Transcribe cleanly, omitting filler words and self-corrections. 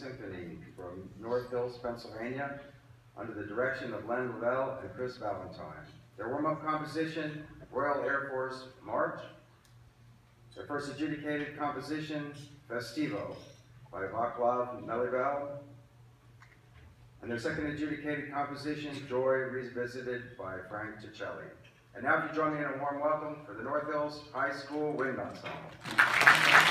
Symphony from North Hills, Pennsylvania, under the direction of Len Lavelle and Chris Valentine. Their warm-up composition, Royal Air Force March. Their first adjudicated composition, Festivo, by Vaclav Melibel. And their second adjudicated composition, Joy Revisited, by Frank Ticelli. And now if you join me in a warm welcome for the North Hills High School Wind Ensemble.